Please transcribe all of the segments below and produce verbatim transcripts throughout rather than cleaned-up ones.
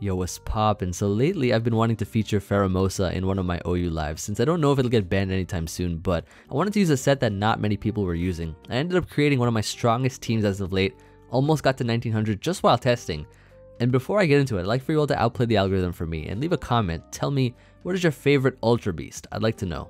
Yo, what's poppin'? So lately I've been wanting to feature Pheromosa in one of my O U lives, since I don't know if it'll get banned anytime soon, but I wanted to use a set that not many people were using. I ended up creating one of my strongest teams as of late, almost got to nineteen hundred just while testing. And before I get into it, I'd like for you all to outplay the algorithm for me and leave a comment. Tell me, what is your favorite Ultra Beast? I'd like to know.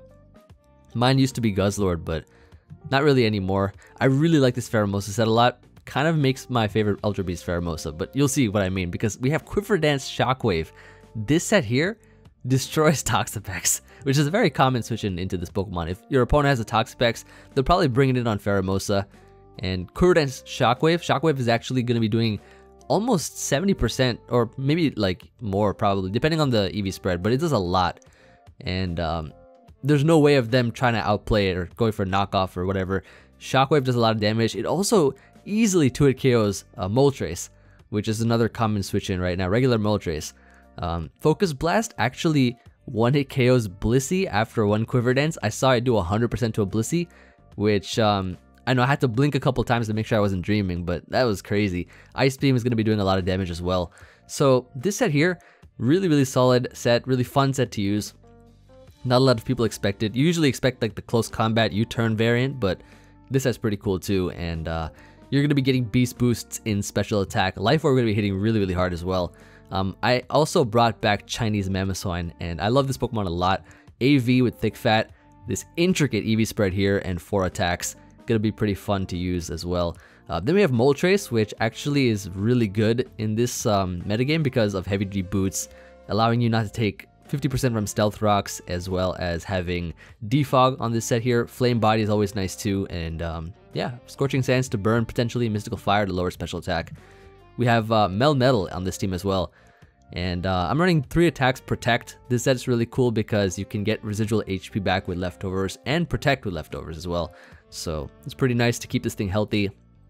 Mine used to be Guzzlord, but not really anymore. I really like this Pheromosa set a lot. Kind of makes my favorite Ultra Beast Pheromosa, but you'll see what I mean because we have Quiver Dance Shock Wave. This set here destroys Toxapex, which is a very common switch in into this Pokemon. If your opponent has a Toxapex, they'll probably bring it in on Pheromosa. And Quiver Dance Shock Wave, Shock Wave is actually going to be doing almost seventy percent, or maybe like more probably, depending on the E V spread, but it does a lot. And um, there's no way of them trying to outplay it or going for a knockoff or whatever. Shock Wave does a lot of damage. It also easily two-hit K Os uh, Moltres, which is another common switch in right now, regular Moltres. Um, Focus Blast actually one-hit K Os Blissey after one Quiver Dance. I saw it do one hundred percent to a Blissey, which um, I know I had to blink a couple times to make sure I wasn't dreaming, but that was crazy. Ice Beam is going to be doing a lot of damage as well. So this set here, really, really solid set, really fun set to use. Not a lot of people expect it. You usually expect like the close combat U-turn variant, but this set's pretty cool too, and uh, you're going to be getting beast boosts in special attack. Life Orb are going to be hitting really, really hard as well. Um, I also brought back Chinese Mamoswine, and I love this Pokemon a lot. A V with Thick Fat, this intricate E V spread here, and four attacks. Going to be pretty fun to use as well. Uh, then we have Moltres, which actually is really good in this um, metagame because of Heavy Duty Boots, allowing you not to take fifty percent from Stealth Rocks, as well as having Defog on this set here. Flame Body is always nice too, and um, yeah, Scorching Sands to burn, potentially Mystical Fire to lower special attack. We have uh, Melmetal on this team as well, and uh, I'm running three attacks Protect. This set's really cool because you can get residual H P back with leftovers and Protect with leftovers as well, so it's pretty nice to keep this thing healthy.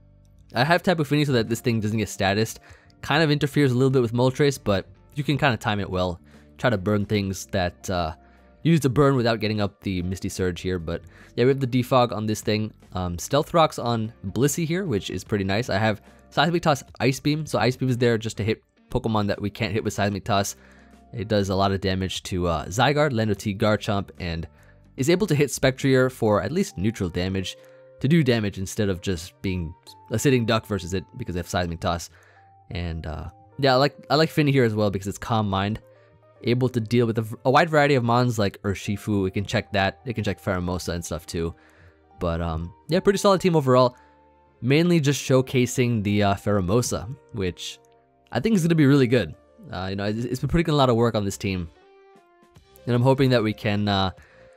I have Tapu Fini so that this thing doesn't get statused. Kind of interferes a little bit with Moltres, but you can kind of time it well. Try to burn things that uh, you need to burn without getting up the Misty Surge here. But yeah, we have the Defog on this thing. Um, Stealth Rocks on Blissey here, which is pretty nice. I have Seismic Toss Ice Beam. So Ice Beam is there just to hit Pokemon that we can't hit with Seismic Toss. It does a lot of damage to uh, Zygarde, Lando T, Garchomp, and is able to hit Spectrier for at least neutral damage, to do damage instead of just being a sitting duck versus it because they have Seismic Toss. And uh, yeah, I like, I like Finny here as well because it's Calm Mind. Able to deal with a, a wide variety of mons like Urshifu. We can check that. It can check Pheromosa and stuff too. But um, yeah, pretty solid team overall. Mainly just showcasing the uh, Pheromosa, which I think is going to be really good. Uh, you know, it's, it's been putting a lot of work on this team, and I'm hoping that we can uh,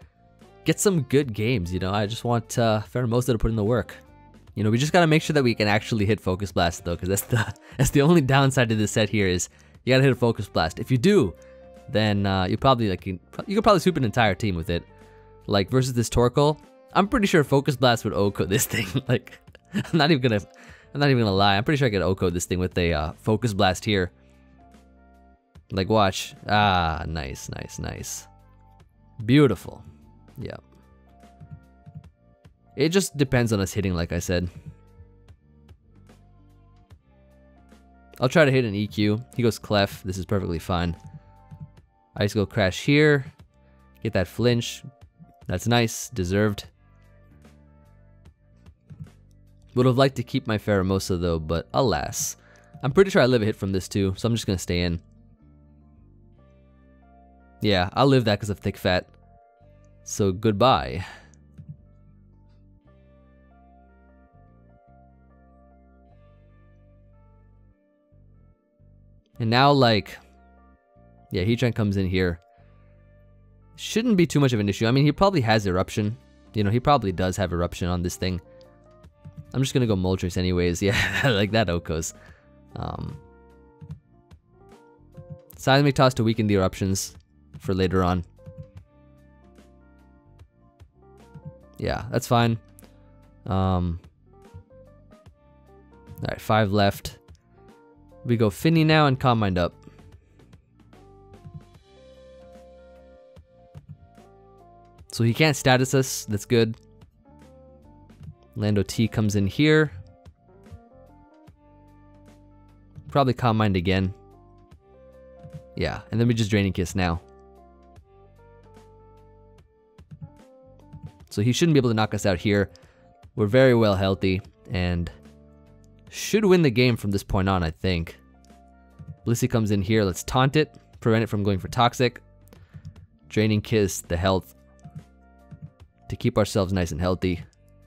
get some good games. You know, I just want uh, Pheromosa to put in the work. You know, we just got to make sure that we can actually hit Focus Blast though, because that's the that's the only downside to this set here is you got to hit a Focus Blast. If you do, then uh, you probably like you, you could probably sweep an entire team with it. Like versus this Torkoal, I'm pretty sure Focus Blast would O-code this thing. Like, I'm not even gonna, I'm not even gonna lie. I'm pretty sure I could O-code this thing with a uh, Focus Blast here. Like, watch. Ah, nice, nice, nice, beautiful. Yeah. It just depends on us hitting, like I said. I'll try to hit an E Q. He goes Clef. This is perfectly fine. Ice Go Crash here. Get that flinch. That's nice. Deserved. Would have liked to keep my Pheromosa though, but alas. I'm pretty sure I live a hit from this too, so I'm just going to stay in. Yeah, I'll live that because of Thick Fat. So goodbye. And now, like, yeah, Heatran comes in here. Shouldn't be too much of an issue. I mean, he probably has Eruption. You know, he probably does have Eruption on this thing. I'm just going to go Moltres anyways. Yeah, like that O-Kos. Um, Seismic Toss to weaken the Eruptions for later on. Yeah, that's fine. Um, Alright, five left. We go Finny now and Calm Mind up. So he can't status us, that's good. Lando T comes in here. Probably Calm Mind again. Yeah, and then we just Draining Kiss now. So he shouldn't be able to knock us out here. We're very well healthy and should win the game from this point on, I think. Blissey comes in here. Let's taunt it. Prevent it from going for Toxic. Draining Kiss the health to keep ourselves nice and healthy.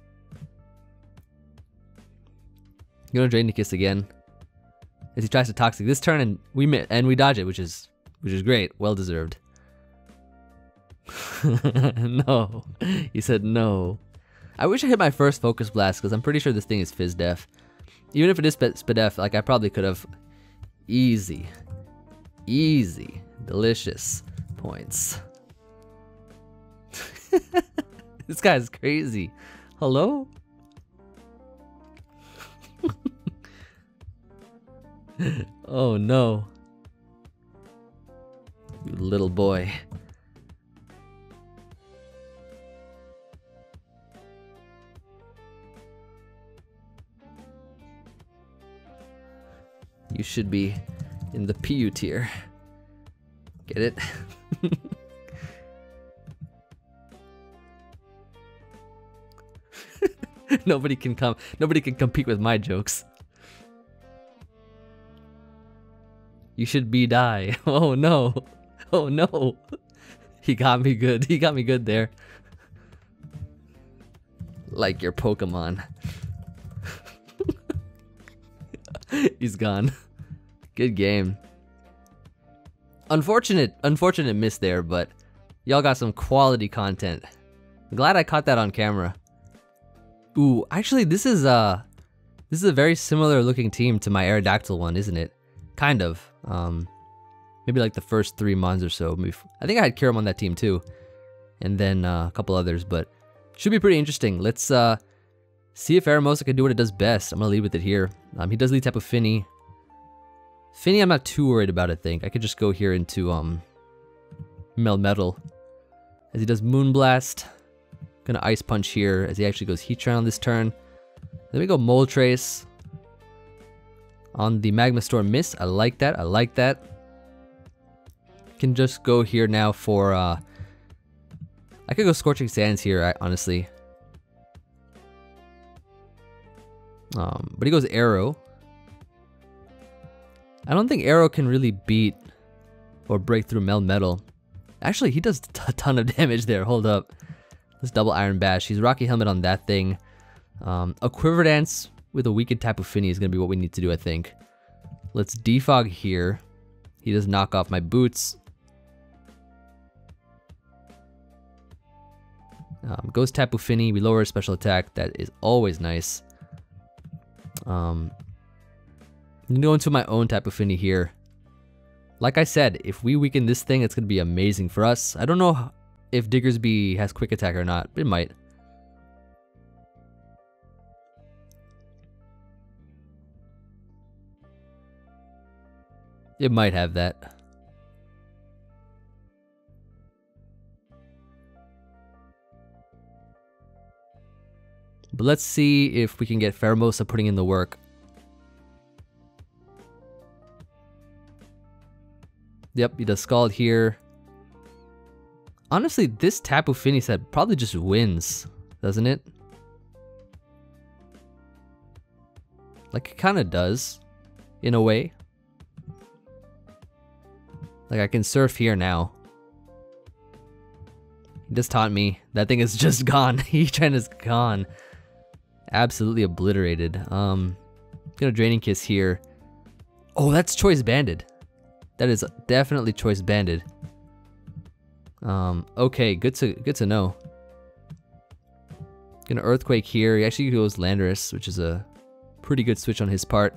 Gonna Draining Kiss again as he tries to Toxic this turn, and we and we dodge it, which is which is great. Well deserved. No, he said no. I wish I hit my first Focus Blast because I'm pretty sure this thing is Fizz Def. Even if it is Spadef, like I probably could have. Easy, easy, delicious points. This guy's crazy. Hello? Oh no. You little boy. You should be in the P U tier. Get it? Nobody can come. Nobody can compete with my jokes. You should be die. Oh no. Oh no. He got me good. He got me good there. Like your Pokemon. He's gone. Good game. Unfortunate, unfortunate miss there, but y'all got some quality content. I'm glad I caught that on camera. Ooh, actually, this is uh, this is a very similar looking team to my Aerodactyl one, isn't it? Kind of. Um, maybe like the first three mons or so. I think I had Kiram on that team too, and then uh, a couple others, but should be pretty interesting. Let's uh. see if pheroMosa can do what it does best. I'm gonna lead with it here. Um, he does lead Tapu Fini. Fini, I'm not too worried about. I think I could just go here into um, Melmetal as he does Moonblast. Gonna Ice Punch here as he actually goes Heatran on this turn. Then we go Moltres on the Magma Storm miss. I like that. I like that. Can just go here now for. Uh, I could go Scorching Sands here. I, honestly. Um, but he goes Arrow. I don't think Arrow can really beat or break through Melmetal. Actually, he does a ton of damage there. Hold up. Let's double Iron Bash. He's Rocky Helmet on that thing. Um, a Quiver Dance with a weakened Tapu Fini is going to be what we need to do, I think. Let's Defog here. He does knock off my boots. Um, goes Tapu Fini. We lower his special attack. That is always nice. Um, I'm gonna go into my own Tapu Fini here. Like I said, if we weaken this thing, it's gonna be amazing for us. I don't know if Diggersby has quick attack or not, but it might. It might have that. But let's see if we can get pheroMosa putting in the work. Yep, he does Scald here. Honestly, this Tapu Fini set probably just wins, doesn't it? Like, it kind of does, in a way. Like, I can surf here now. He just taunt me. That thing is just gone. Heatran is gone. Absolutely obliterated. Um, gonna Draining Kiss here. Oh, that's Choice Banded. That is definitely Choice Banded. Um, okay, good to good to know. Gonna Earthquake here. He actually goes Landorus, which is a pretty good switch on his part.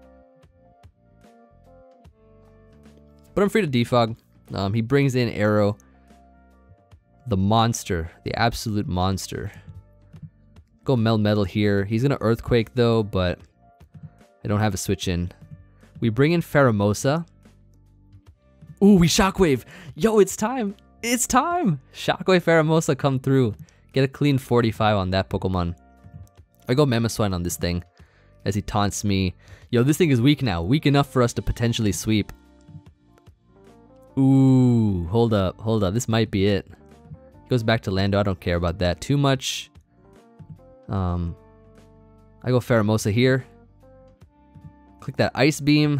But I'm free to defog. Um, he brings in Arrow. The monster, the absolute monster. Go Melmetal here. He's gonna Earthquake though, but I don't have a switch in. We bring in pheroMosa. Ooh, we Shockwave. Yo, it's time. It's time. Shockwave pheroMosa come through. Get a clean forty-five on that Pokemon. I go Mamoswine on this thing as he taunts me. Yo, this thing is weak now. Weak enough for us to potentially sweep. Ooh, hold up, hold up. This might be it. Goes back to Lando. I don't care about that too much. Um, I go Pheromosa here. Click that Ice Beam.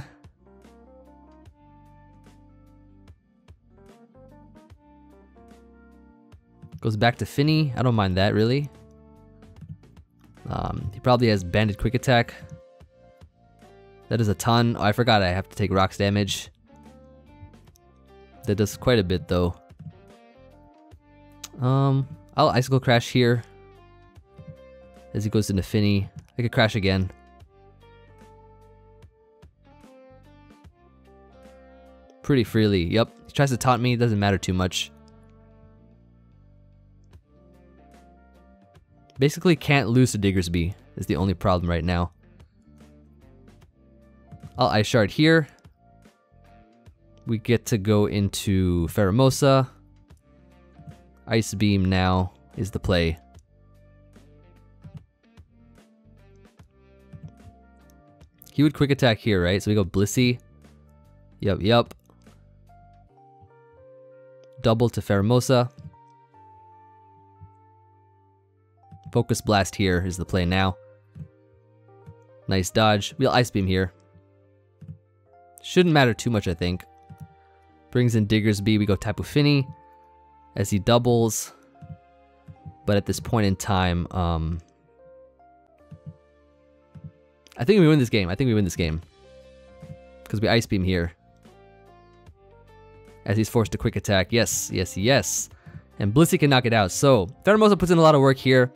Goes back to Finny. I don't mind that really. Um, he probably has Banded Quick Attack. That is a ton. Oh, I forgot I have to take rocks damage. That does quite a bit though. Um, I'll Icicle Crash here. As he goes into Finny. I could crash again. Pretty freely. Yep. He tries to taunt me. It doesn't matter too much. Basically can't lose to Diggersby is the only problem right now. I'll Ice Shard here. We get to go into Pheromosa. Ice Beam now is the play. He would Quick Attack here, right? So we go Blissey. Yup, yup. Double to Pheromosa. Focus Blast here is the play now. Nice dodge. We'll Ice Beam here. Shouldn't matter too much, I think. Brings in Diggersby. We go Tapu Fini as he doubles. But at this point in time, um, I think we win this game. I think we win this game. Because we Ice Beam here. As he's forced to Quick Attack. Yes, yes, yes. And Blissey can knock it out. So, Pheromosa puts in a lot of work here.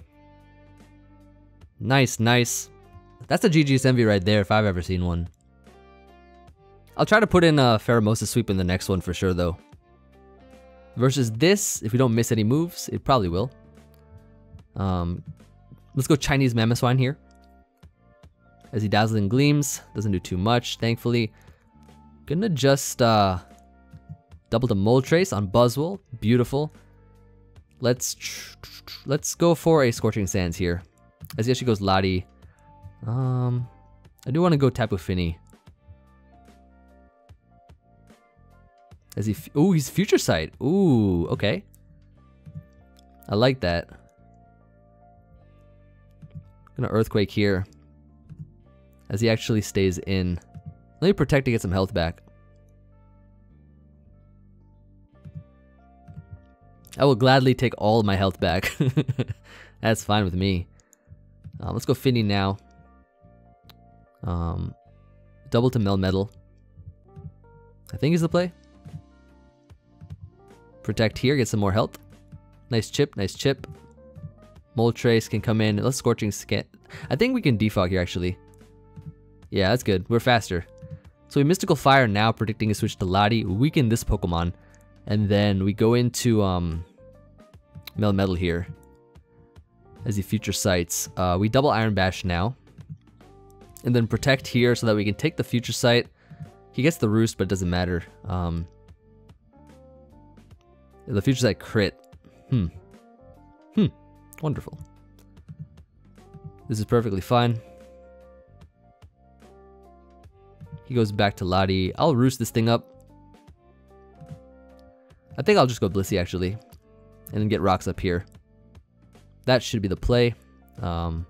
Nice, nice. That's a G G's Emvee right there if I've ever seen one. I'll try to put in a Pheromosa sweep in the next one for sure though. Versus this, if we don't miss any moves, it probably will. Um, let's go Chinese Mamoswine here. As he Dazzling Gleams, doesn't do too much, thankfully. Gonna just uh, double the Moltres on Buzzwole, beautiful. Let's let's go for a Scorching Sands here. As he actually goes Lottie. Um, I do want to go Tapu Fini. As he, ooh, he's Future Sight. Ooh, okay. I like that. Gonna Earthquake here. As he actually stays in. Let me Protect to get some health back. I will gladly take all of my health back. That's fine with me. Uh, let's go Finny now. Um, double to Melmetal. I think is the play. Protect here, get some more health. Nice chip, nice chip. Moltres can come in. Let's Scorching Scan. I think we can defog here actually. Yeah, that's good. We're faster. So we Mystical Fire now, predicting a switch to Lottie. Weaken this Pokemon. And then we go into um, Melmetal here. As he Future Sights. Uh, we double Iron Bash now. And then Protect here so that we can take the Future Sight. He gets the Roost, but it doesn't matter. Um, the Future Sight crit. Hmm. Hmm. Wonderful. This is perfectly fine. He goes back to Lottie. I'll Roost this thing up. I think I'll just go Blissey actually. And then get rocks up here. That should be the play. Um,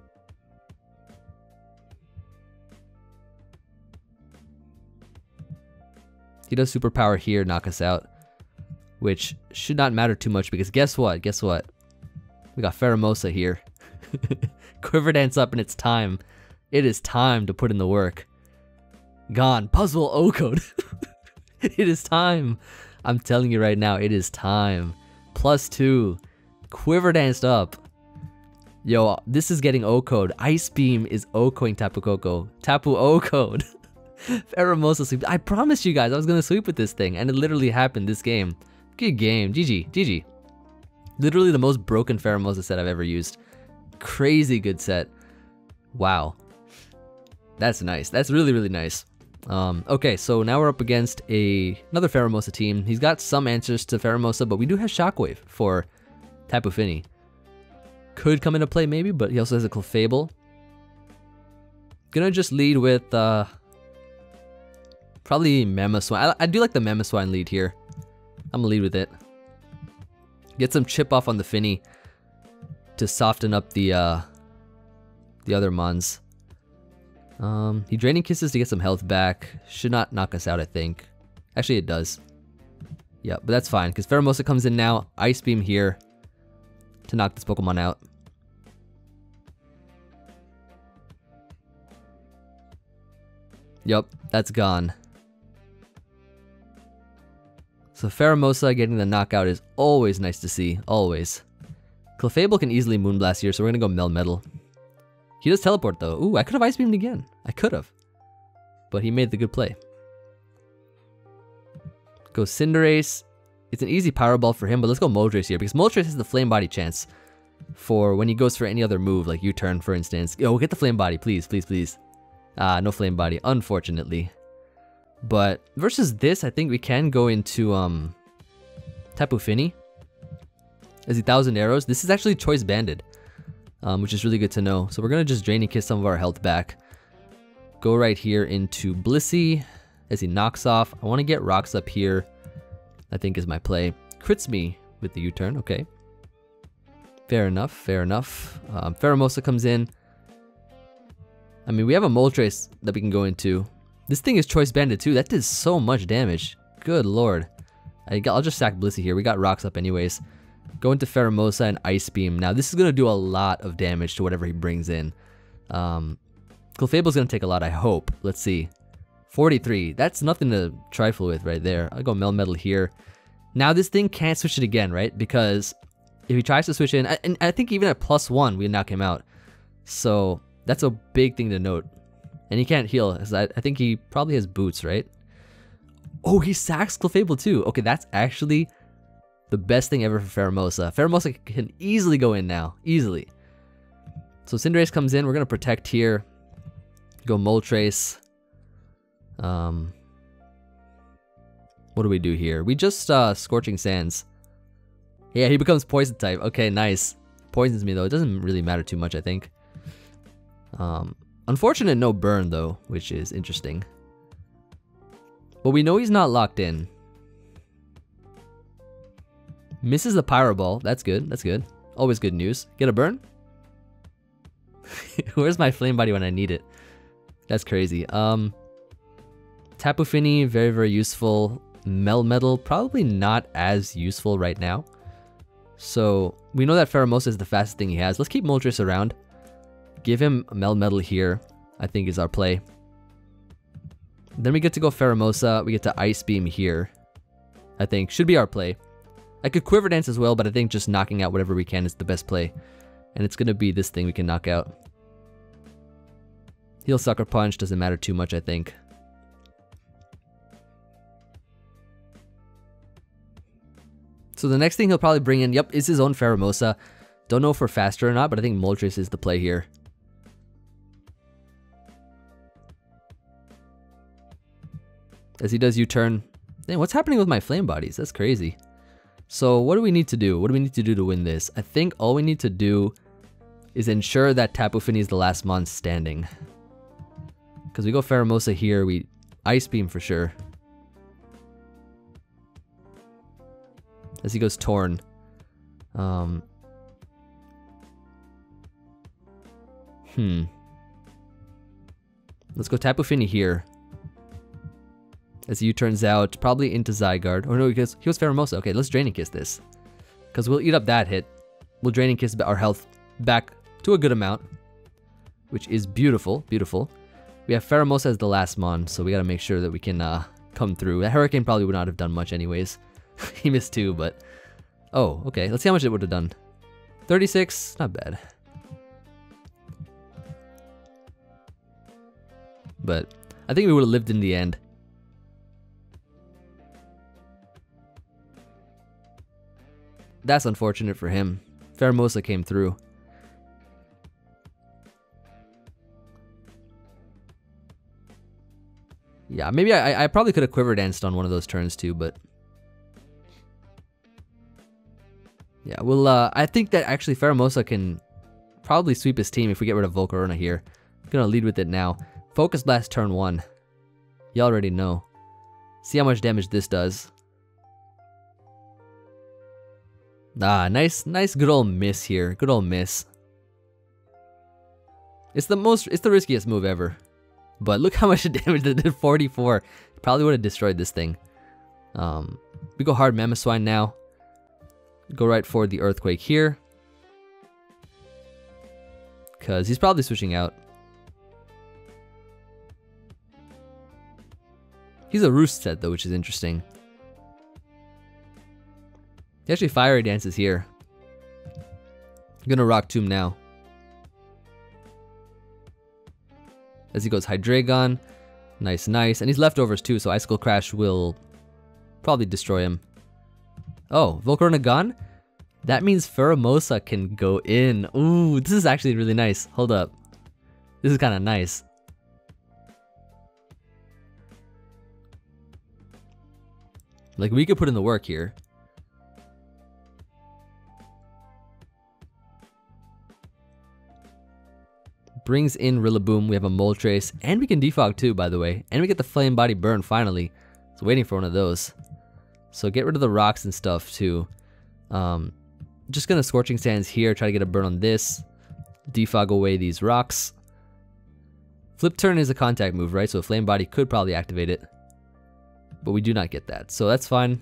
he does Superpower here, knock us out. Which should not matter too much because guess what? Guess what? We got Pheromosa here. Quiver Dance up and it's time. It is time to put in the work. Gone. Puzzle O-Code. It is time. I'm telling you right now, it is time. Plus two. Quiver Danced up. Yo, this is getting O-Code. Ice Beam is O-Coing Tapu Koko. Tapu O-Code. Pheromosa sweep. I promised you guys I was going to sweep with this thing, and it literally happened this game. Good game. G G. G G. Literally the most broken Pheromosa set I've ever used. Crazy good set. Wow. That's nice. That's really, really nice. Um, okay, so now we're up against a another Pheromosa team. He's got some answers to Pheromosa, but we do have Shock Wave for Tapu Fini. Could come into play maybe, but he also has a Clefable. Gonna just lead with uh, probably Mamoswine. I, I do like the Mamoswine lead here. I'm gonna lead with it. Get some chip off on the Finny to soften up the uh, the other mons. Um, he Draining Kisses to get some health back. Should not knock us out, I think. Actually, it does. Yeah, but that's fine, because Pheromosa comes in now. Ice Beam here to knock this Pokemon out. Yup, that's gone. So Pheromosa getting the knockout is always nice to see, always. Clefable can easily Moonblast here, so we're gonna go Melmetal. He does teleport though. Ooh, I could have Ice Beamed again. I could have. But he made the good play. Go Cinderace. It's an easy Power Ball for him, but let's go Moltres here, because Moltres has the Flame Body chance for when he goes for any other move, like U-turn for instance. Yo, get the Flame Body, please, please, please. Ah, no Flame Body, unfortunately. But versus this, I think we can go into um, Tapu Fini. As he Thousand Arrows. This is actually Choice Banded, um, which is really good to know. So we're going to just Draining Kiss some of our health back. Go right here into Blissey as he knocks off. I want to get rocks up here, I think is my play. Crits me with the U-turn, okay. Fair enough, fair enough. Um, Pheromosa comes in. I mean, we have a Moltres that we can go into. This thing is Choice Banded too. That did so much damage. Good lord. I, I'll just sack Blissey here. We got rocks up anyways. Go into Pheromosa and Ice Beam. Now, this is going to do a lot of damage to whatever he brings in. Um, Clefable's going to take a lot, I hope. Let's see. forty-three. That's nothing to trifle with right there. I'll go Melmetal here. Now, this thing can't switch it again, right? Because if he tries to switch in, and I think even at plus one, we knock him out. So, that's a big thing to note. And he can't heal, because I, I think he probably has boots, right? Oh, he sacks Clefable too. Okay, that's actually the best thing ever for Pheromosa. Pheromosa can easily go in now. Easily. So Cinderace comes in. We're going to protect here. Go Moltres. Um, what do we do here? We just uh, Scorching Sands. Yeah, he becomes Poison type. Okay, nice. Poisons me though. It doesn't really matter too much, I think. Um... Unfortunate no burn though, which is interesting. But we know he's not locked in. Misses the Pyro Ball. That's good. That's good. Always good news. Get a burn? Where's my Flame Body when I need it? That's crazy. Um, Tapu Fini, very, very useful. Melmetal, probably not as useful right now. So we know that Pheromosa is the fastest thing he has. Let's keep Moltres around. Give him Melmetal here, I think is our play. Then we get to go Pheromosa. We get to Ice Beam here, I think. Should be our play. I could Quiver Dance as well, but I think just knocking out whatever we can is the best play. And it's going to be this thing we can knock out. Heal Sucker Punch, doesn't matter too much, I think. So the next thing he'll probably bring in, yep, is his own Pheromosa. Don't know if we're faster or not, but I think Moltres is the play here. As he does U-turn. Dang, what's happening with my Flame Bodies? That's crazy. So what do we need to do? What do we need to do to win this? I think all we need to do is ensure that Tapu Fini is the last mon standing. Because we go Pheromosa here, we Ice Beam for sure. As he goes Torn. Um... Hmm. Let's go Tapu Fini here. As he turns out, probably into Zygarde. Oh no, he goes, he goes Pheromosa. Okay, let's Draining Kiss this. Because we'll eat up that hit. We'll Draining Kiss our health back to a good amount. Which is beautiful, beautiful. We have Pheromosa as the last mon, so we gotta make sure that we can uh, come through. That Hurricane probably would not have done much anyways. He missed two, but... Oh, okay, let's see how much it would have done. thirty-six, not bad. But I think we would have lived in the end. That's unfortunate for him. Pheromosa came through. Yeah, maybe I, I probably could have Quiver Danced on one of those turns too, but... Yeah, well, uh, I think that actually Pheromosa can probably sweep his team if we get rid of Volcarona here. I'm gonna lead with it now. Focus Blast turn one. You already know. See how much damage this does. Ah, nice, nice, good old miss here. Good old miss. It's the most, it's the riskiest move ever. But look how much damage it did, forty-four. Probably would have destroyed this thing. Um, we go hard Mamoswine now. Go right for the Earthquake here. Because he's probably switching out. He's a Roost set though, which is interesting. He actually Fiery Dances here. I'm gonna Rock Tomb now. As he goes Hydreigon. Nice, nice. And he's leftovers too, so Icicle Crash will probably destroy him. Oh, Volcarona gone? That means Pheromosa can go in. Ooh, this is actually really nice. Hold up. This is kind of nice. Like, we could put in the work here. Brings in Rillaboom. We have a Moltres. And we can defog too, by the way. And we get the Flame Body Burn finally. So waiting for one of those. So get rid of the rocks and stuff too. Um, just gonna Scorching Sands here. Try to get a burn on this. Defog away these rocks. Flip Turn is a contact move, right? So Flame Body could probably activate it. But we do not get that. So that's fine.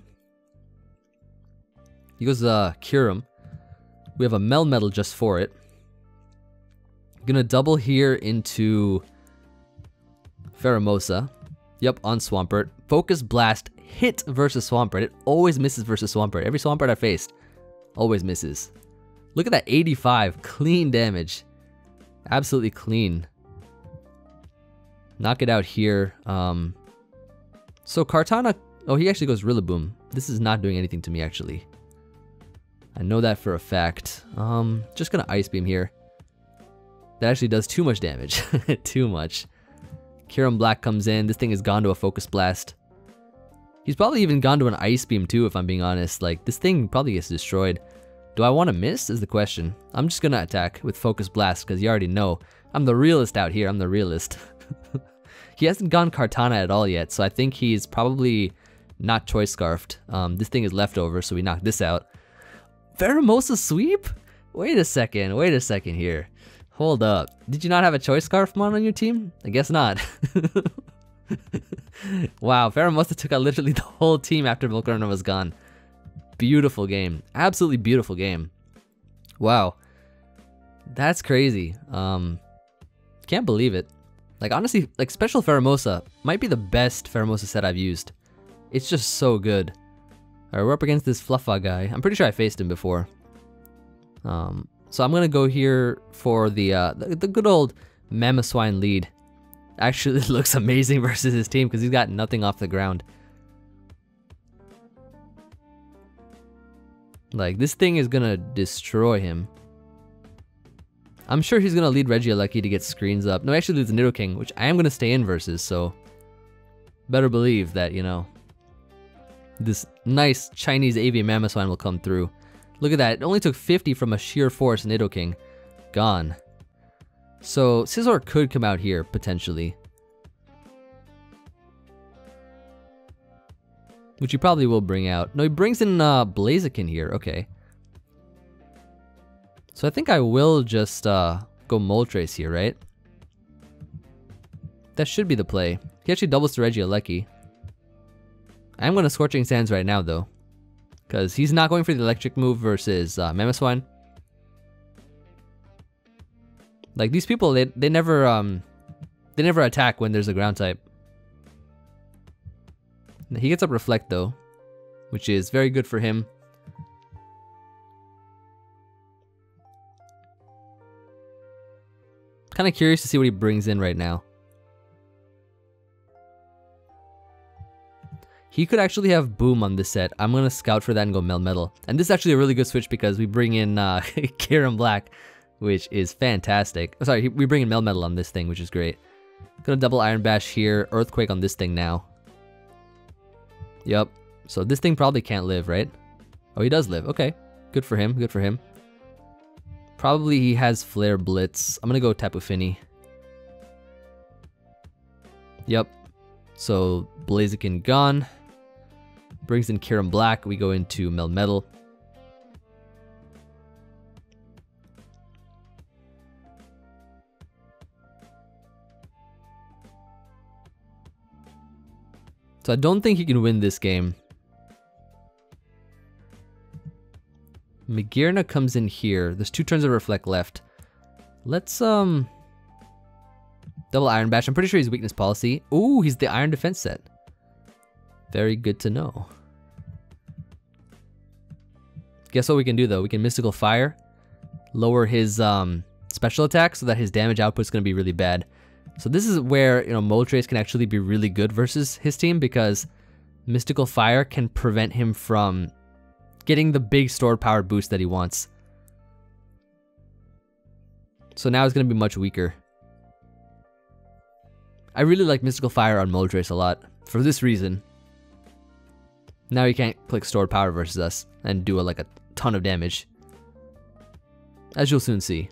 He goes uh, Kyurem. We have a Melmetal just for it. Gonna double here into Pheromosa. Yep, on Swampert. Focus Blast hit versus Swampert. It always misses versus Swampert. Every Swampert I faced always misses. Look at that, eighty-five. Clean damage. Absolutely clean. Knock it out here. Um, so Kartana... Oh, he actually goes Rillaboom. This is not doing anything to me, actually. I know that for a fact. Um, just gonna Ice Beam here. That actually does too much damage. Too much. Kyurem Black comes in. This thing has gone to a Focus Blast. He's probably even gone to an Ice Beam too, if I'm being honest. Like, this thing probably gets destroyed. Do I want to miss is the question. I'm just gonna attack with Focus Blast because you already know. I'm the realist out here. I'm the realist. He hasn't gone Kartana at all yet, so I think he's probably not Choice Scarfed. Um, this thing is leftover, so we knock this out. Pheromosa Sweep? Wait a second. Wait a second here. Hold up. Did you not have a Choice Scarf mon on your team? I guess not. Wow, Pheromosa took out literally the whole team after Volcarona was gone. Beautiful game. Absolutely beautiful game. Wow. That's crazy. Um, can't believe it. Like, honestly, like, Special Pheromosa might be the best Pheromosa set I've used. It's just so good. Alright, we're up against this Fluffa guy. I'm pretty sure I faced him before. Um... So I'm gonna go here for the uh, the, the good old Mamoswine lead. Actually, it looks amazing versus his team because he's got nothing off the ground. Like, this thing is gonna destroy him. I'm sure he's gonna lead Regieleki to get screens up. No, he actually leads Nidoking, which I am gonna stay in versus. So better believe that, you know, this nice Chinese avian Mamoswine will come through. Look at that, it only took fifty from a sheer force Nidoking. Gone. So, Scizor could come out here, potentially. Which he probably will bring out. No, he brings in uh, Blaziken here, okay. So I think I will just uh, go Moltres here, right? That should be the play. He actually doubles to Regieleki. I'm going to Scorching Sands right now, though. Because he's not going for the electric move versus uh, Mamoswine. Like, these people, they, they never um they never attack when there's a ground type. He gets up Reflect though, which is very good for him. Kind of curious to see what he brings in right now. He could actually have Boom on this set. I'm going to scout for that and go Melmetal. And this is actually a really good switch because we bring in uh, Kyurem Black, which is fantastic. Oh, sorry, we bring in Melmetal on this thing, which is great. Gonna double Iron Bash here, Earthquake on this thing now. Yup. So this thing probably can't live, right? Oh, he does live. Okay. Good for him. Good for him. Probably he has Flare Blitz. I'm gonna go Tapu Fini. Yep. So Blaziken gone. Brings in Kyurem Black. We go into Melmetal. So I don't think he can win this game. Magearna comes in here. There's two turns of Reflect left. Let's, um... double Iron Bash. I'm pretty sure he's Weakness Policy. Ooh, he's the Iron Defense set. Very good to know. Guess what we can do, though? We can Mystical Fire. Lower his, um... special attack so that his damage output is going to be really bad. So this is where, you know, Moltres can actually be really good versus his team, because Mystical Fire can prevent him from getting the big stored power boost that he wants. So now it's going to be much weaker. I really like Mystical Fire on Moltres a lot for this reason. Now he can't click stored power versus us and do a, like a ton of damage, as you'll soon see.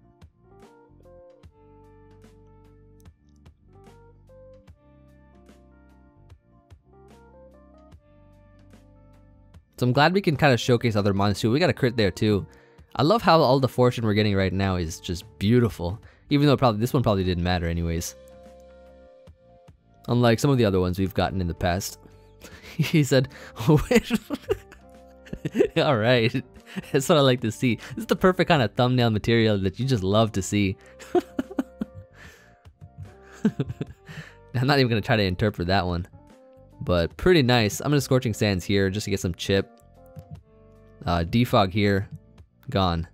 So I'm glad we can kind of showcase other monsters too. We got a crit there too. I love how all the fortune we're getting right now is just beautiful. Even though probably this one probably didn't matter anyways. Unlike some of the other ones we've gotten in the past. He said, alright. That's what I like to see. This is the perfect kind of thumbnail material that you just love to see. I'm not even going to try to interpret that one. But pretty nice. I'm going to Scorching Sands here just to get some chip. Uh, Defog here. Gone.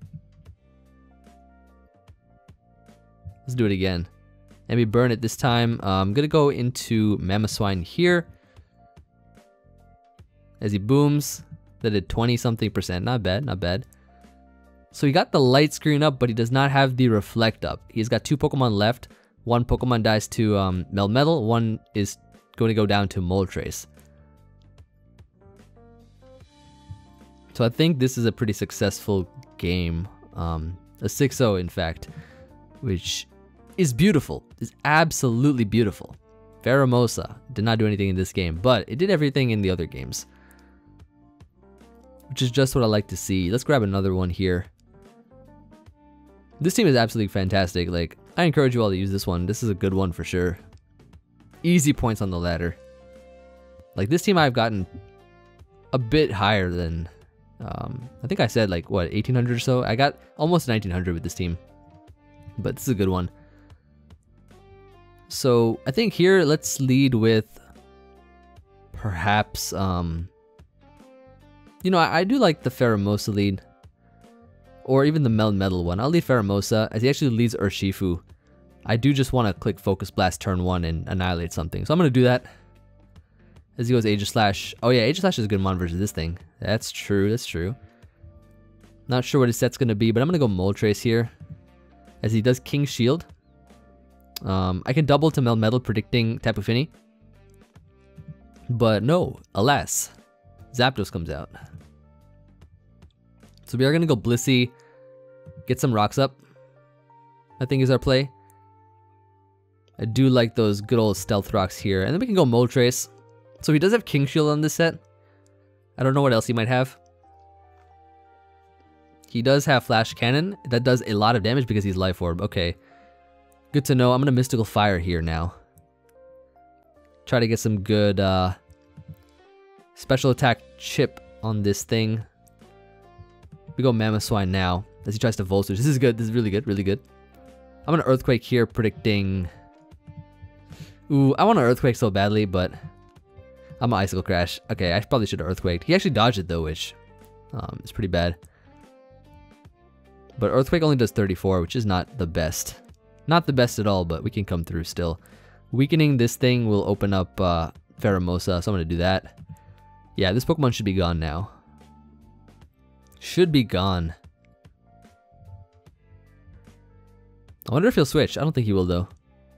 Let's do it again. And we burn it this time. Uh, I'm going to go into Mamoswine here. As he booms. That did twenty something percent. Not bad, not bad. So he got the light screen up, but he does not have the reflect up. He's got two Pokemon left. One Pokemon dies to um, Melmetal. One is going to go down to Moltres. So I think this is a pretty successful game. Um, a six oh in fact. Which is beautiful. Is absolutely beautiful. Pheromosa did not do anything in this game, but it did everything in the other games. Which is just what I like to see. Let's grab another one here. This team is absolutely fantastic. Like, I encourage you all to use this one. This is a good one for sure. Easy points on the ladder. Like, this team I've gotten a bit higher than, um, I think I said like, what, eighteen hundred or so? I got almost nineteen hundred with this team. But this is a good one. So, I think here, let's lead with perhaps, um... you know, I, I do like the Pheromosa lead. Or even the Melmetal one. I'll leave Pheromosa as he actually leads Urshifu. I do just want to click Focus Blast turn one and annihilate something. So I'm going to do that. As he goes Aegislash. Oh yeah, Aegislash is a good mon versus this thing. That's true, that's true. Not sure what his set's going to be, but I'm going to go Moltres here. As he does King Shield. Um, I can double to Melmetal predicting Tapu Fini. But no, alas. Zapdos comes out. So we are going to go Blissey, get some rocks up, I think is our play. I do like those good old stealth rocks here. And then we can go Moltres. So he does have King Shield on this set. I don't know what else he might have. He does have Flash Cannon. That does a lot of damage because he's Life Orb. Okay. Good to know. I'm going to Mystical Fire here now. Try to get some good uh, special attack chip on this thing. We go Mamoswine now as he tries to Volt Switch. This is good. This is really good. Really good. I'm going to Earthquake here predicting... Ooh, I want to Earthquake so badly, but... I'm going to Icicle Crash. Okay, I probably should have Earthquaked. He actually dodged it though, which um, is pretty bad. But Earthquake only does thirty-four, which is not the best. Not the best at all, but we can come through still. Weakening this thing will open up uh, Pheromosa, so I'm going to do that. Yeah, this Pokemon should be gone now. Should be gone. I wonder if he'll switch. I don't think he will, though.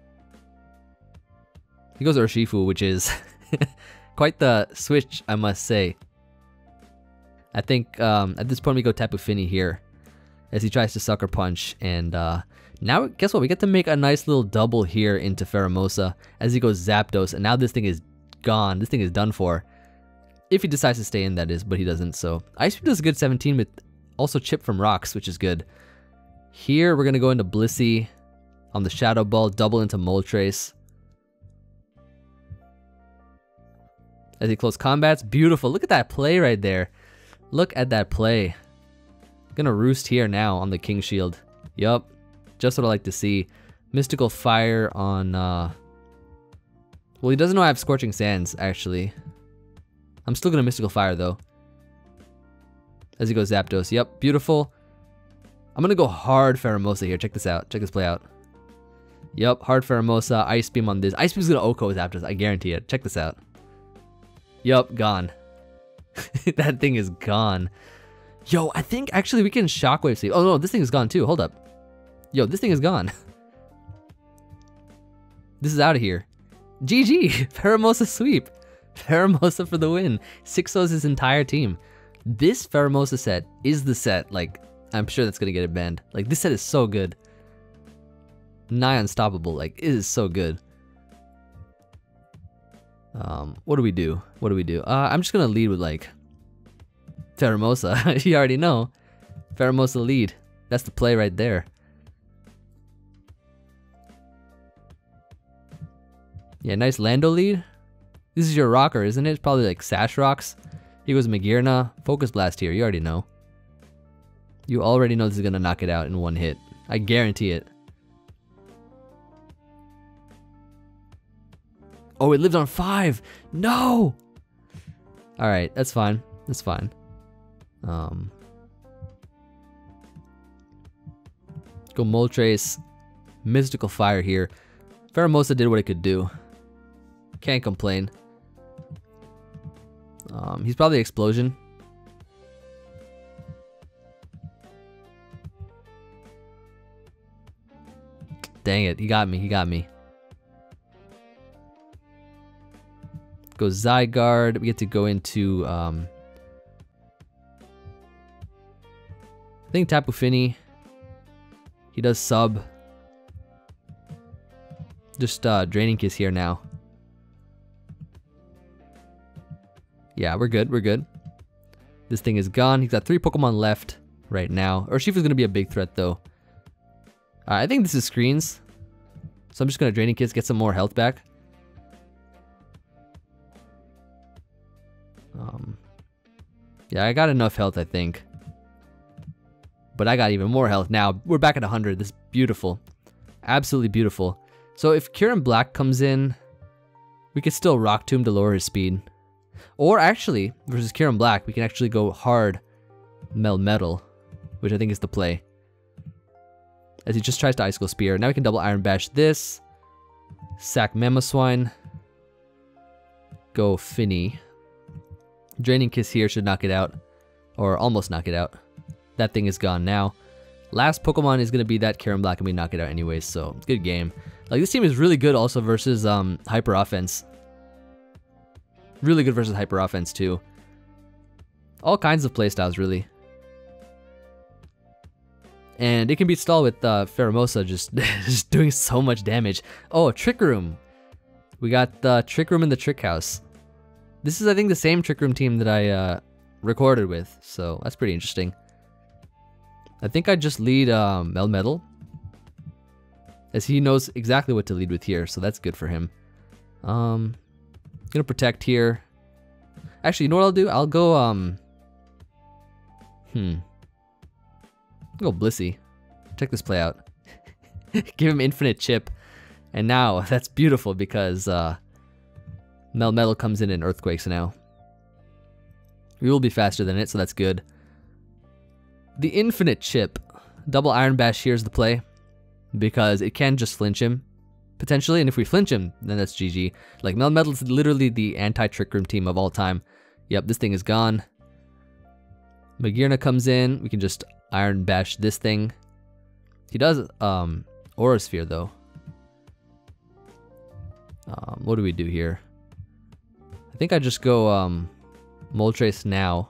He goes Urshifu, which is quite the switch, I must say. I think um, at this point we go Tapu Fini here as he tries to Sucker Punch. And uh, now, guess what? We get to make a nice little double here into Pheromosa as he goes Zapdos. And now this thing is gone. This thing is done for. If he decides to stay in, that is, but he doesn't. So Ice Beam does a good seventeen with also chip from rocks, which is good. Here, we're going to go into Blissey on the Shadow Ball, double into Moltres. As he close combats. Beautiful. Look at that play right there. Look at that play. Gonna roost here now on the King Shield. Yup. Just what I like to see. Mystical Fire on... Uh... Well, he doesn't know I have Scorching Sands, actually. I'm still gonna Mystical Fire, though. As he goes Zapdos. Yep, beautiful. I'm gonna go hard Pheromosa here. Check this out. Check this play out. Yep, hard Pheromosa. Ice Beam on this. Ice Beam's gonna O K O Zapdos. I guarantee it. Check this out. Yup, gone. That thing is gone. Yo, I think actually we can Shock Wave Sleep. Oh no, this thing is gone too. Hold up. Yo, this thing is gone. This is out of here. G G. Pheromosa sweep. Pheromosa for the win. six ohs his entire team. This Pheromosa set is the set. Like, I'm sure that's gonna get it banned. Like, this set is so good. Nigh unstoppable. Like, it is so good. Um, what do we do? What do we do? Uh, I'm just gonna lead with like Pheromosa. You already know. Pheromosa lead. That's the play right there. Yeah, nice Lando lead. This is your rocker, isn't it? It's probably like Sash Rocks. He goes Magearna. Focus Blast here. You already know. You already know this is gonna knock it out in one hit. I guarantee it. Oh, it lived on five. No. All right, that's fine. That's fine. Um, go Moltres. Mystical Fire here. Pheromosa did what it could do. Can't complain. Um, he's probably Explosion. Dang it, he got me, he got me. Go Zygarde. We get to go into, um, I think Tapu Fini. He does sub. Just uh, Draining Kiss here now. Yeah, we're good, we're good. This thing is gone. He's got three Pokemon left right now. Urshifu's gonna be a big threat though. Uh, I think this is screens. So I'm just gonna Draining Kiss, get some more health back. Um, yeah, I got enough health, I think. But I got even more health now. We're back at one hundred. This is beautiful. Absolutely beautiful. So if Kyurem Black comes in, we could still Rock Tomb to lower his speed. Or actually, versus Kyurem Black, we can actually go hard Melmetal, which I think is the play. As he just tries to Icicle Spear. Now we can double Iron Bash this. Sack Mamoswine. Go Finny. Draining Kiss here should knock it out. Or almost knock it out. That thing is gone now. Last Pokemon is going to be that Kyurem Black and we knock it out anyways, so good game. Like, this team is really good also versus um, Hyper Offense. Really good versus Hyper Offense too. All kinds of playstyles, really. And it can be stalled with uh, Pheromosa just, just doing so much damage. Oh, Trick Room. We got the Trick Room in the Trick House. This is, I think, the same Trick Room team that I uh, recorded with, so that's pretty interesting. I think I just lead um, Melmetal, as he knows exactly what to lead with here, so that's good for him. Um, gonna Protect here. Actually, you know what I'll do? I'll go, um... Hmm. I'll go Blissey. Check this play out. Give him Infinite Chip. And now, that's beautiful because uh, Melmetal comes in and Earthquakes now. We will be faster than it, so that's good. The Infinite Chip. Double Iron Bash here's the play. Because it can just flinch him, potentially. And if we flinch him, then that's G G. Like, Melmetal is literally the anti-Trick Room team of all time. Yep, this thing is gone. Magearna comes in. We can just Iron Bash this thing. He does um, Aura Sphere, though. Um, what do we do here? I think I just go um, Moltres now.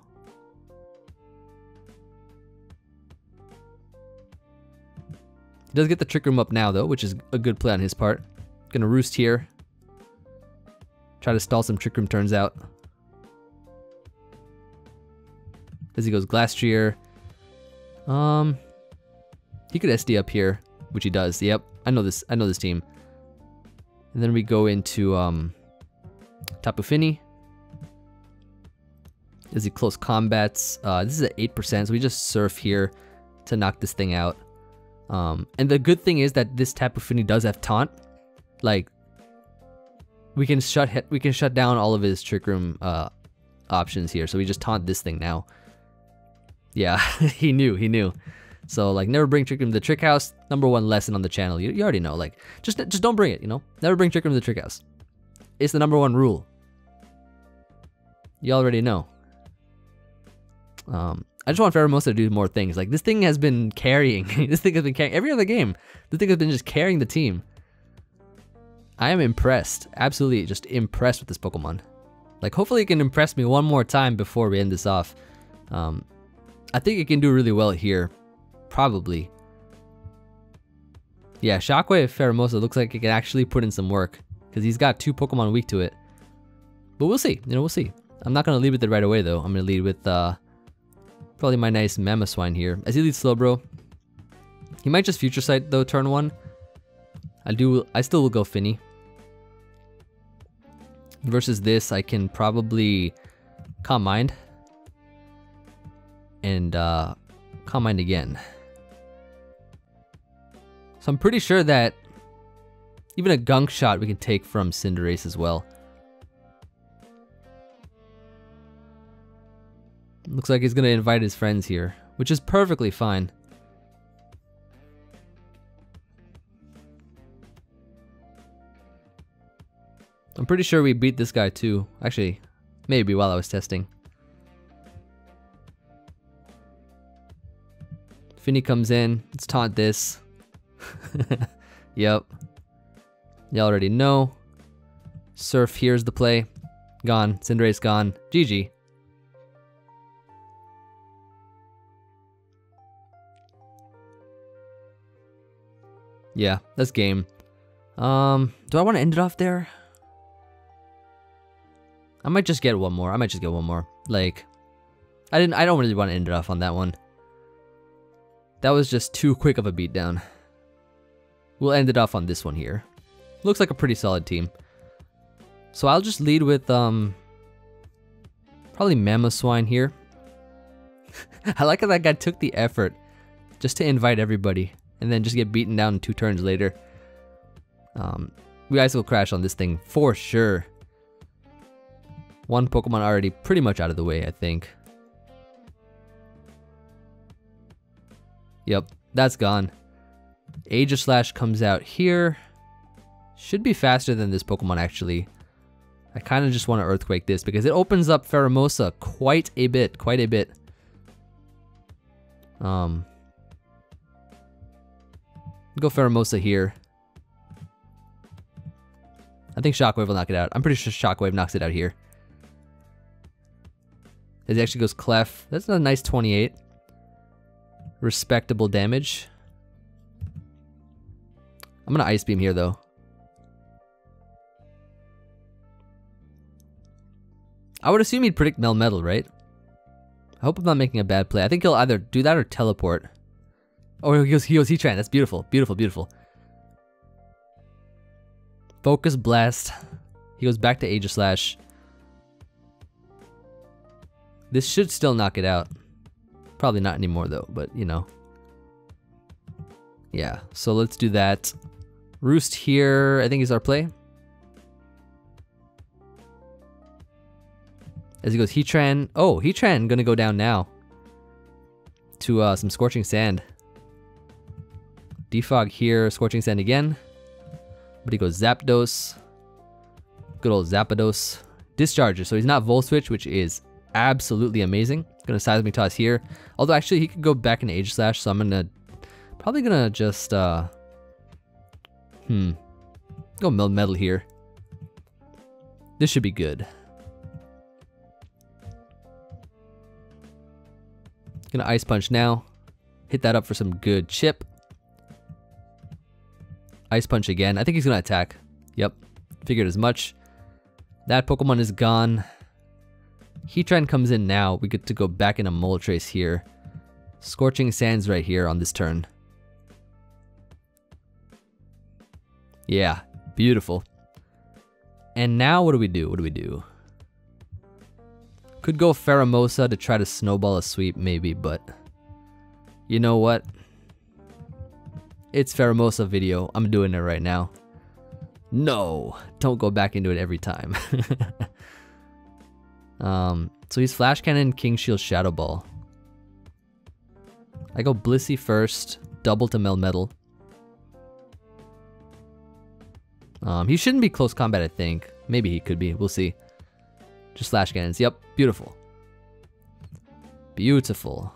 He does get the Trick Room up now, though, which is a good play on his part. Gonna Roost here. Try to stall some Trick Room turns out. As he goes Glastrier. Um, he could S D up here, which he does. Yep, I know this. I know this team. And then we go into um, Tapu Fini. Is he close combats? Uh, this is at eight percent, so we just surf here to knock this thing out. Um, and the good thing is that this Tapu Fini does have taunt. Like, we can shut we can shut down all of his Trick Room uh, options here. So we just taunt this thing now. Yeah, he knew, he knew. So like, never bring Trick Room to the Trick House. Number one lesson on the channel. You, you already know. Like, just just don't bring it. You know, never bring Trick Room to the Trick House. It's the number one rule. You already know. Um, I just want pheroMost to do more things. Like, this thing has been carrying. This thing has been carrying every other game. This thing has been just carrying the team. I am impressed. Absolutely just impressed with this Pokemon. Like, hopefully it can impress me one more time before we end this off. Um, I think it can do really well here. Probably. Yeah, Shock Wave Pheromosa looks like it can actually put in some work. Because he's got two Pokemon weak to it. But we'll see. You know, we'll see. I'm not going to lead with it right away, though. I'm going to lead with... Uh, Probably my nice Mamoswine here. As he leads Slowbro. He might just Future Sight though, turn one. I do. I still will go Finny. Versus this, I can probably Calm Mind. And uh, Calm Mind again. So I'm pretty sure that even a Gunk Shot we can take from Cinderace as well. Looks like he's gonna invite his friends here, which is perfectly fine. I'm pretty sure we beat this guy too. Actually, maybe while I was testing. Finny comes in. Let's taunt this. Yep. You already know. Surf, here's the play. Gone. Cinderace gone. G G. Yeah, that's game. Um, do I want to end it off there? I might just get one more. I might just get one more. Like, I didn't. I don't really want to end it off on that one. That was just too quick of a beatdown. We'll end it off on this one here. Looks like a pretty solid team. So I'll just lead with um, probably Mamoswine here. I like how that guy took the effort just to invite everybody. And then just get beaten down two turns later. Um, we guys will crash on this thing for sure. One Pokemon already pretty much out of the way, I think. Yep, that's gone. Aegislash comes out here. Should be faster than this Pokemon actually. I kind of just want to Earthquake this because it opens up Pheromosa quite a bit, quite a bit. Um... Go Pheromosa here. I think Shockwave will knock it out. I'm pretty sure Shockwave knocks it out here. It actually goes Clef. That's a nice twenty-eight. Respectable damage. I'm gonna Ice Beam here though. I would assume he'd predict Melmetal, right? I hope I'm not making a bad play. I think he'll either do that or Teleport. Oh, he goes, he goes Heatran. That's beautiful. Beautiful, beautiful. Focus Blast. He goes back to Aegislash. This should still knock it out. Probably not anymore though, but you know. Yeah, so let's do that. Roost here, I think is our play. As he goes Heatran. Oh, Heatran gonna go down now. To uh, some Scorching Sand. Defog here, Scorching Sand again. But he goes Zapdos. Good old Zapdos. Discharger, so he's not Volt Switch, which is absolutely amazing. Gonna Seismic Toss here. Although actually he could go back into Aegislash, so I'm gonna probably gonna just uh Hmm. Go Melmetal here. This should be good. Gonna Ice Punch now. Hit that up for some good chip. Ice Punch again. I think he's gonna attack. Yep. Figured as much. That Pokemon is gone. Heatran comes in now. We get to go back into Moltres here. Scorching Sands right here on this turn. Yeah, beautiful. And now what do we do? What do we do? Could go Pheromosa to try to snowball a sweep maybe, but you know what? It's Pheromosa video. I'm doing it right now. No, don't go back into it every time. um, so he's Flash Cannon, King Shield, Shadow Ball. I go Blissey first, double to Melmetal. Um, he shouldn't be close combat, I think. Maybe he could be. We'll see. Just Flash Cannons. Yep, beautiful. Beautiful.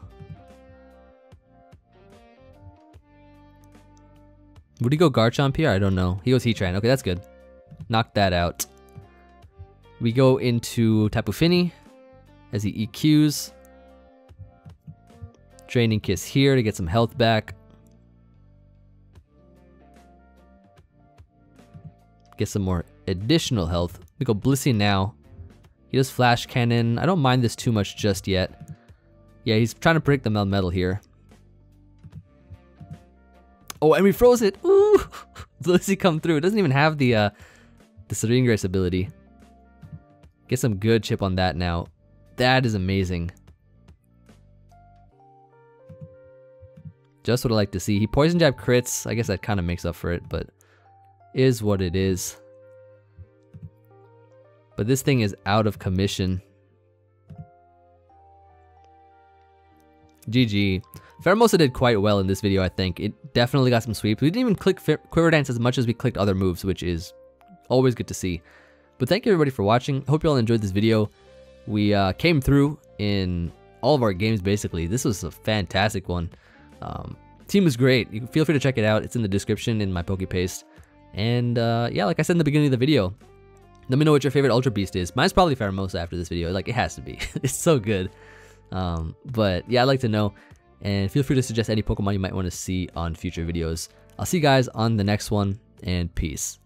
Would he go Garchomp here? I don't know. He goes Heatran. Okay, that's good. Knock that out. We go into Tapu Fini as he E Qs. Draining Kiss here to get some health back. Get some more additional health. We go Blissey now. He does Flash Cannon. I don't mind this too much just yet. Yeah, he's trying to predict the Melmetal here. Oh, and we froze it. Ooh, Blissey come through. It doesn't even have the uh, the Serene Grace ability. Get some good chip on that now. That is amazing. Just what I like to see. He Poison Jab crits. I guess that kind of makes up for it, but is what it is. But this thing is out of commission. G G. Pheromosa did quite well in this video, I think. It definitely got some sweeps. We didn't even click Quiver Dance as much as we clicked other moves, which is always good to see. But thank you everybody for watching. Hope you all enjoyed this video. We uh, came through in all of our games, basically. This was a fantastic one. Um, team was great. You can feel free to check it out. It's in the description in my PokePaste. And uh, yeah, like I said in the beginning of the video, let me know what your favorite Ultra Beast is. Mine's probably Pheromosa after this video. Like, it has to be. It's so good. Um, but yeah, I'd like to know. And feel free to suggest any Pokemon you might want to see on future videos. I'll see you guys on the next one, and peace.